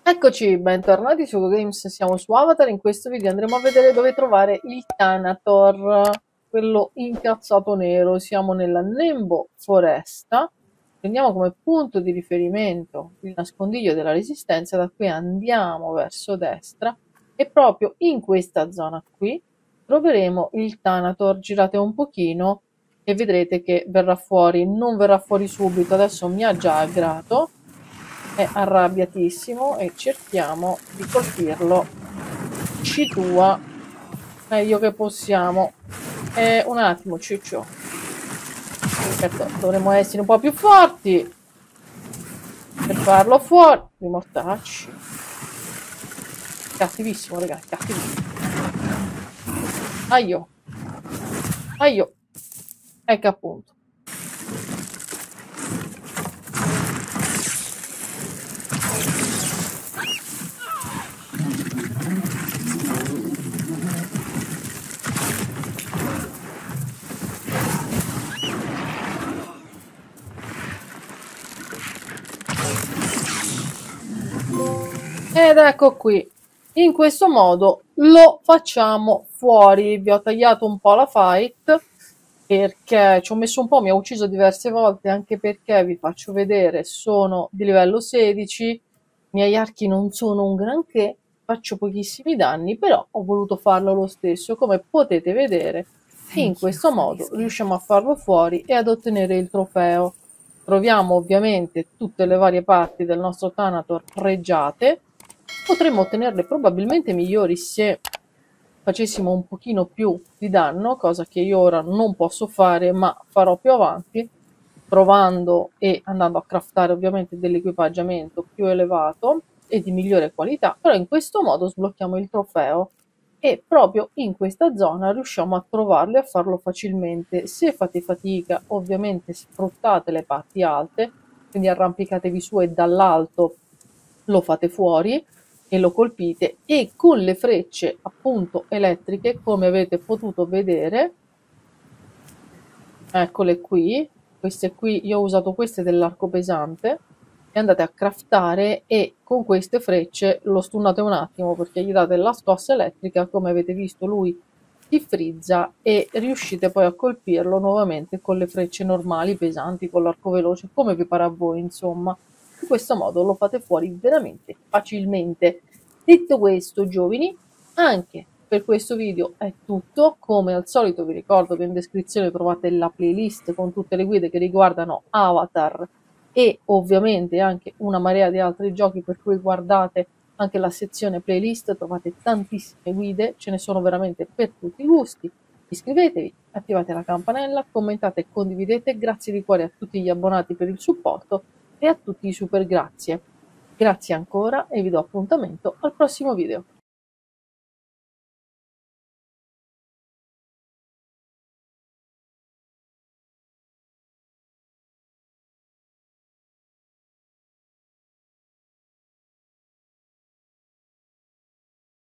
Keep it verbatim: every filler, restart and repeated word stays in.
Eccoci, bentornati su GoGames, siamo su Avatar. In questo video andremo a vedere dove trovare il Thanator, quello incazzato nero. Siamo nella Nembo Foresta, prendiamo come punto di riferimento il nascondiglio della Resistenza, da qui andiamo verso destra e proprio in questa zona qui troveremo il Thanator. Girate un pochino e vedrete che verrà fuori, non verrà fuori subito, adesso mi ha già aggrato. È arrabbiatissimo e cerchiamo di colpirlo. Citua, meglio che possiamo. E un attimo, ciccio. Certo, dovremmo essere un po' più forti per farlo fuori. Rimortacci. Cattivissimo, ragazzi, cattivissimo. Aio. Aio. Ecco appunto. Ed ecco qui, in questo modo lo facciamo fuori. Vi ho tagliato un po' la fight perché ci ho messo un po', mi ha ucciso diverse volte, anche perché vi faccio vedere, sono di livello sedici, i miei archi non sono un granché, faccio pochissimi danni, però ho voluto farlo lo stesso. Come potete vedere, in questo modo riusciamo a farlo fuori e ad ottenere il trofeo. Troviamo ovviamente tutte le varie parti del nostro Thanator pregiate. Potremmo ottenerle probabilmente migliori se facessimo un pochino più di danno, cosa che io ora non posso fare, ma farò più avanti, provando e andando a craftare ovviamente dell'equipaggiamento più elevato e di migliore qualità. Però in questo modo sblocchiamo il trofeo e proprio in questa zona riusciamo a trovarlo e a farlo facilmente. Se fate fatica, ovviamente sfruttate le parti alte, quindi arrampicatevi su e dall'alto lo fate fuori e lo colpite, e con le frecce appunto elettriche, come avete potuto vedere, eccole qui, queste qui, io ho usato queste dell'arco pesante, e andate a craftare e con queste frecce lo stunnate un attimo perché gli date la scossa elettrica. Come avete visto lui si frizza e riuscite poi a colpirlo nuovamente con le frecce normali, pesanti, con l'arco veloce, come vi pare a voi, insomma. In questo modo lo fate fuori veramente facilmente. Detto questo, giovani, anche per questo video è tutto. Come al solito vi ricordo che in descrizione trovate la playlist con tutte le guide che riguardano Avatar e ovviamente anche una marea di altri giochi, per cui guardate anche la sezione playlist, trovate tantissime guide, ce ne sono veramente per tutti i gusti. Iscrivetevi, attivate la campanella, commentate e condividete. Grazie di cuore a tutti gli abbonati per il supporto e a tutti i super grazie. Grazie ancora e vi do appuntamento al prossimo video.